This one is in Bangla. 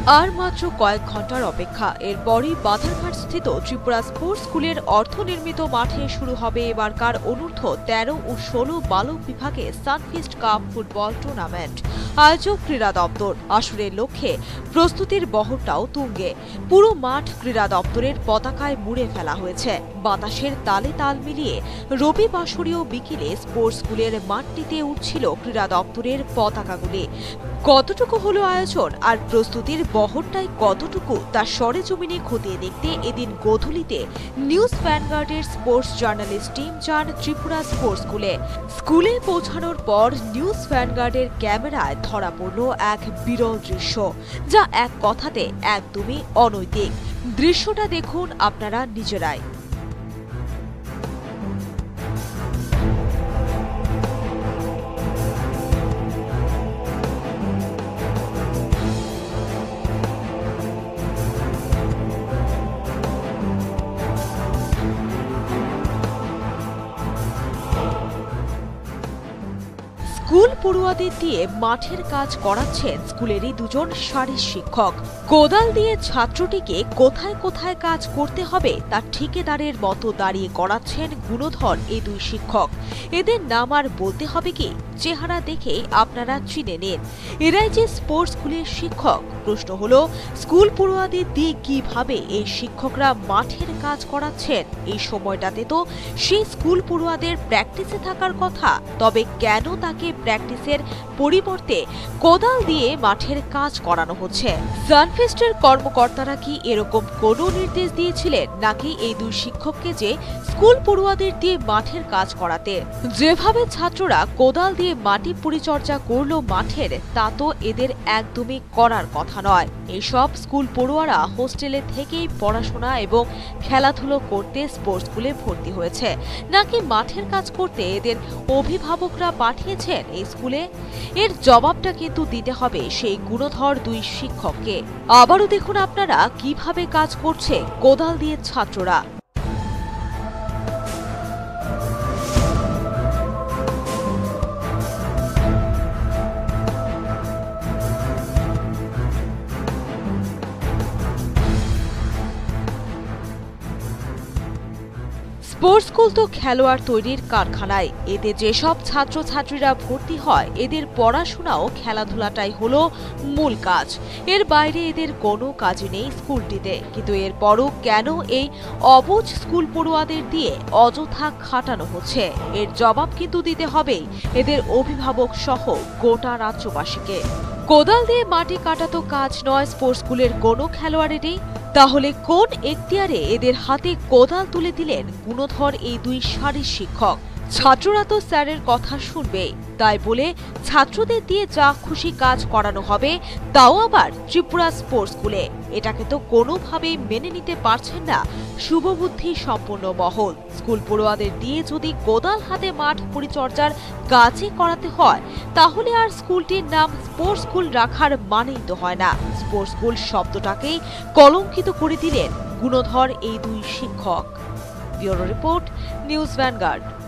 আর মাত্র কয়েক ঘন্টার অপেক্ষা, এরপরই বাধারঘাট স্থিত ত্রিপুরা স্পোর্টস স্কুলের অর্থনির্মিত মাঠে শুরু হবে এবারকার অনূর্ধ্ব 13 ও 16 বালক বিভাগে সানফিস্ট কাপ ফুটবল টুর্নামেন্ট। আয়োজক ক্রীড়া দপ্তর। আসরের লক্ষ্যে প্রস্তুতির বহরটাও তুঙ্গে। পুরো মাঠ ক্রীড়া দপ্তরের পতাকায় মুড়ে ফেলা হয়েছে। বাতাসের তালে তাল মিলিয়ে রবিবাসরীয় বিকেলে স্পোর্টস স্কুলের মাঠটিতে উঠছিল ক্রীড়া দপ্তরের পতাকাগুলি। কতটুকু হলো আয়োজন আর প্রস্তুতির বহরটাই কতটুকু তা সরেজমিনে খতিয়ে দেখতে এদিন গোধূলিতে নিউজ ভ্যানগার্ডের স্পোর্টস জার্নালিস্ট টিম যান ত্রিপুরা স্পোর্টস স্কুলে পৌঁছানোর পর নিউজ ভ্যানগার্ডের ক্যামেরায় ধরা পড়ল এক বিরল দৃশ্য, যা এক কথাতে একদমই অনৈতিক। দৃশ্যটা দেখুন আপনারা নিজেরাই। স্কুল পড়ুয়াদের দিয়ে মাঠের কাজ করাচ্ছেন স্কুলেরই দুজন শারীর শিক্ষক। কোদাল দিয়ে ছাত্রটিকে কোথায় কোথায় কাজ করতে হবে তা ঠিকাদারের মতো দাঁড়িয়ে করাচ্ছেন গুণধর এই দুই শিক্ষক। এদের নাম আর বলতে হবে কি, চেহারা দেখে আপনারা চিনে নিন। এরাই যে স্পোর্টস স্কুলের শিক্ষক। প্রশ্ন হলো, স্কুল পড়ুয়াদের দিয়ে কিভাবে এই শিক্ষকরা মাঠের কাজ করাচ্ছেন? এই সময়টাতে তো সেই স্কুল পড়ুয়াদের প্র্যাকটিসে থাকার কথা, তবে কেন তাকে প্র্যাকটিসের পরিবর্তে কোদাল দিয়ে মাঠের কাজ করানো হচ্ছে? সানফিস্টের কর্মকর্তারা কি এরকম কোনো নির্দেশ দিয়েছিলেন, নাকি এই দুই শিক্ষককে যে স্কুল পড়ুয়াদের দিয়ে মাঠের কাজ করাতে? যেভাবে ছাত্ররা কোদাল দিয়ে মাটি পরিচর্যা করলো মাঠের, তা তো এদের একদমই করার কথা নয়। এসব স্কুল পড়ুয়ারা হোস্টেলে থেকেই পড়াশোনা এবং খেলাধুলো করতে স্পোর্টস স্কুলে ভর্তি হয়েছে, নাকি মাঠের কাজ করতে এদের অভিভাবকরা পাঠিয়েছেন এই স্কুলে? এর জবাবটা কিন্তু দিতে হবে সেই গুণধর দুই শিক্ষককে। আবারও দেখুন আপনারা কিভাবে কাজ করছে কোদাল দিয়ে ছাত্ররা। স্পোর্টস স্কুল তো খেলোয়াড় তৈরির কারখানায়। এতে যেসব ছাত্রছাত্রীরা ভর্তি হয়, এদের পড়াশোনাও খেলাধুলাটাই হলো মূল কাজ। এর বাইরে এদের কোনো কাজই নেই স্কুলটিতে। কিন্তু এরপরও কেন এই অবুঝ স্কুল পড়ুয়াদের দিয়ে অযথা খাটানো হচ্ছে? এর জবাব কিন্তু দিতে হবেই এদের অভিভাবক সহ গোটা রাজ্যবাসীকে। কোদাল দিয়ে মাটি কাটা তো কাজ নয় স্পোর্টস স্কুলের কোনো খেলোয়াড়েরই। তাহলে কোন এখতিয়ারে এদের হাতে কোদাল তুলে দিলেন গুণধর এই দুই শারীর শিক্ষক? ছাত্ররা তো স্যারের কথা শুনবে, তাই বলে ছাত্রদের দিয়ে যা খুশি কাজ করানো হবে, তাও আবার ত্রিপুরা স্পোর্টস স্কুলে। এটাকে তো কোনোভাবেই মেনে নিতে পারছেন না শুভবুদ্ধি সম্পন্ন মহল। স্কুল পড়ুয়াদের দিয়ে যদি কোদাল হাতে মাঠ পরিচর্যার কাজই করাতে হয়, তাহলে আর স্কুলটির নাম স্পোর্টস স্কুল রাখার মানেই তো হয় না। স্পোর্টস স্কুল শব্দটাকেই কলঙ্কিত করে দিলেন গুণধর এই দুই শিক্ষক। Bureau report, news vanguard.